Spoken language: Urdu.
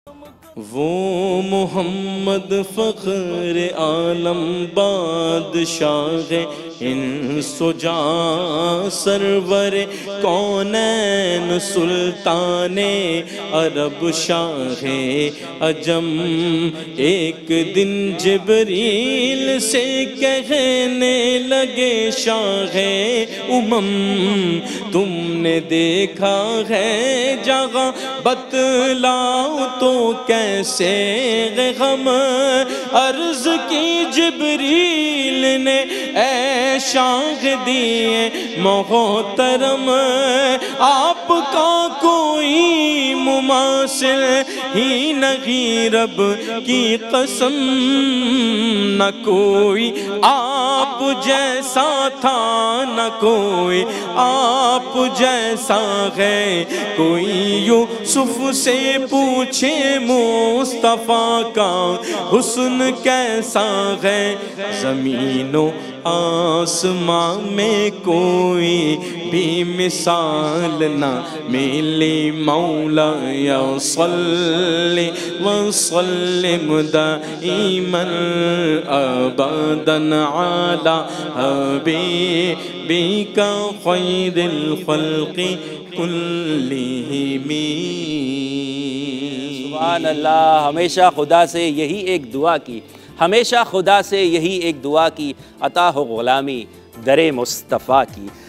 وہ محمد فخر عالم بادشاہ انس و جاں سرور کونین سلطان عرب شاہ عجم ایک دن جبریل سے کہنے لگے شاہ تم نے دیکھا ہے جہاں بتلاؤ تو کیسے غم عرض کی جبریل نے اے شاہ دیے محترم آپ کا کوئی مماثل ہی نہیں رب کی قسم نہ کوئی آپ جیسا تھا نہ کوئی آپ جیسا ہے کوئی یوسف سے پوچھے مصطفیٰ کا حسن کیسا ہے زمین و آسمان میں کوئی بھی مثال نہ ملی مولا یا صلی وسلم دائما ابدا علی حبیبک خیر الخلق کلہم۔ سبحان اللہ، ہمیشہ خدا سے یہی ایک دعا کی، ہمیشہ خدا سے یہی ایک دعا کی، عطا ہو غلامی در مصطفیٰ کی۔